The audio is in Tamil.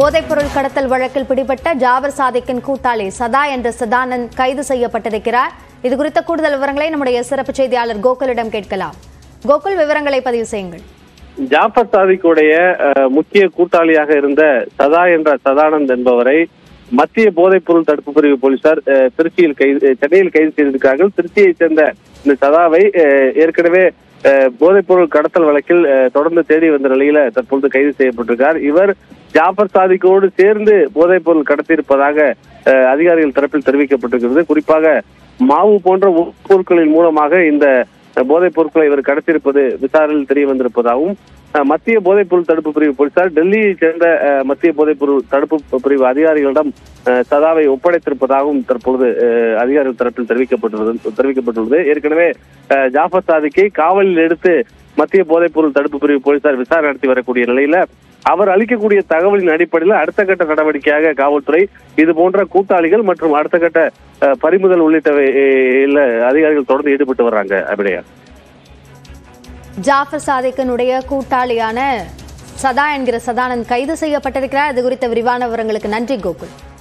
போதைப்பொருள் கடத்தல் வழக்கில் பிடிபட்ட ஜாபர் சாதிக்கின் கூட்டாளி சதா என்ற சதானந்த் கைது செய்யப்பட்டிருக்கிறார். இது குறித்த கூடுதல் விவரங்களை நம்முடைய சிறப்பு செய்தியாளர் கோகுலிடம் கேட்கலாம். கோகுல், விவரங்களை பதிவு செய்யுங்கள். ஜாபர் சாதிக்குடைய முக்கிய கூட்டாளியாக இருந்த சதா என்ற சதானந்த் என்பவரை மத்திய போதைப்பொருள் தடுப்பு பிரிவு போலீசார் சென்னையில் கைது செய்திருக்கிறார்கள். திருச்சியைச் சேர்ந்த இந்த சதாவை ஏற்கனவே போதைப்பொருள் கடத்தல் வழக்கில் தொடர்ந்து தேடி வந்த நிலையில தற்பொழுது கைது செய்யப்பட்டிருக்கார். இவர் ஜாபர் சாதிக்கோடு சேர்ந்து போதைப்பொருள் கடத்தியிருப்பதாக அதிகாரிகள் தரப்பில் தெரிவிக்கப்பட்டிருக்கிறது. குறிப்பாக மாவு போன்ற பொருட்களின் மூலமாக இந்த போதைப் பொருட்களை இவர் கடத்தியிருப்பது விசாரணையில் தெரிய வந்திருப்பதாகவும் மத்திய போதைப்பொருள் தடுப்பு பிரிவு போலீசார் டெல்லியை சேர்ந்த மத்திய போதைப்பொருள் தடுப்பு பிரிவு அதிகாரிகளிடம் சதாவை ஒப்படைத்திருப்பதாகவும் தற்பொழுது அதிகாரிகள் தரப்பில் தெரிவிக்கப்பட்டுள்ளது. ஏற்கனவே ஜாபர் சாதிக்கை காவலில் எடுத்து மத்திய போதைப்பொருள் தடுப்பு பிரிவு போலீசார் விசாரணை நடத்தி வரக்கூடிய நிலையில அவர் அளிக்கக்கூடிய தகவலின் அடிப்படையில் அடுத்த கட்ட நடவடிக்கையாக காவல்துறை இது போன்ற கூட்டாளிகள் மற்றும் அடுத்த கட்ட பறிமுதல் உள்ளிட்டவை அதிகாரிகள் தொடர்ந்து ஈடுபட்டு வர்றாங்க. அப்படியா ஜாபர் சாதிக்கினுடைய கூட்டாளியான சதா என்கிற சதானந்த் கைது செய்யப்பட்டிருக்கிறார். இது குறித்த விரிவான விவரங்களுக்கு நன்றி கோகுல்.